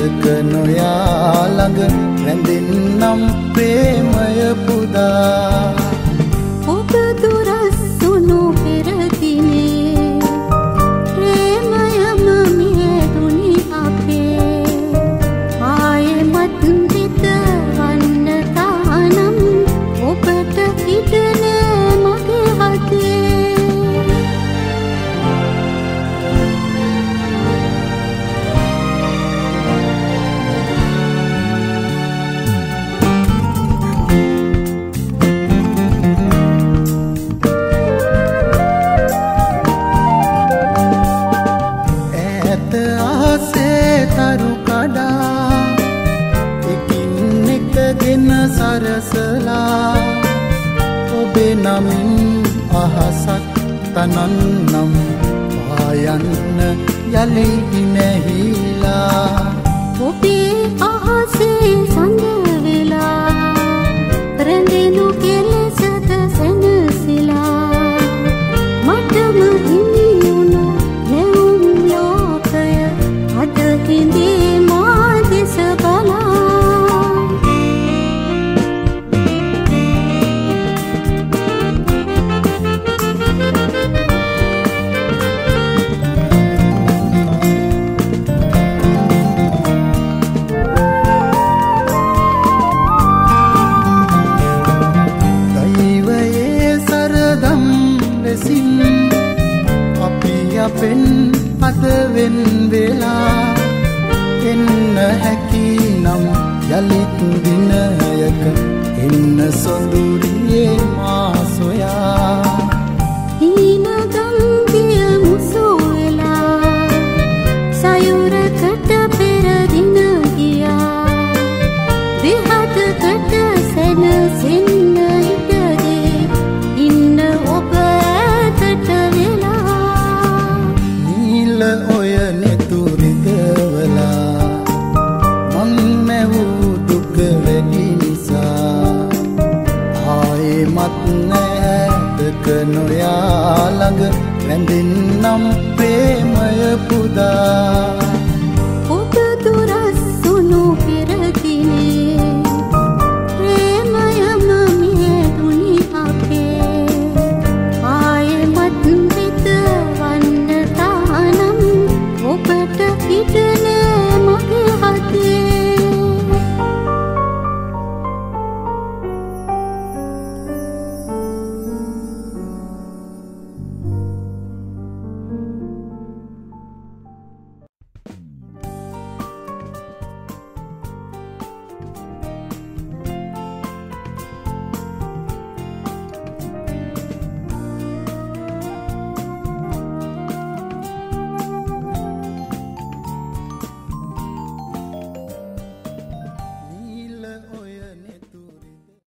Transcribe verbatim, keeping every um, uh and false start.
ඈතක නොයා ළඟ රැඳෙන්නම් ප්‍රේමය පුදා ඔබ දුරස්සුණු පෙරදිනේ ප්‍රේමයම මියදුනි අපේ ආයෙමත් හිතවන්න තහනම් ඔබට හිතනේ මගේ හදේ සරසලා ඔබේ නමින් අහසක් තනන්නම් පායන්න යලි නැහිලා ඔබේ අහසේ සඳ වෙලා රැඳෙනු කෙලෙසද සැනසෙලා මටම හිමියුණු නැවුම් ලෝකය අද හිඳේ මා දෙස බලා අපෙන් අද වෙන් වෙලා එන්න හැකි නම් යලිත් දිනයක එන්න සොඳුරියේ මා සොයා හීන ගම්බිය මුසු වෙලා සයුරකට පෙර දින ගියා විහතකට සැනසෙන්න හිටදී ඉන්න ඔබ ඈතට වෙලා ඔය නෙතු රිදවලා මං මැවූ දුක වැඩි නිසා ආයෙමත් ඈතක නොයා ළඟ රැඳෙන්නම් ප්‍රේමය පුදා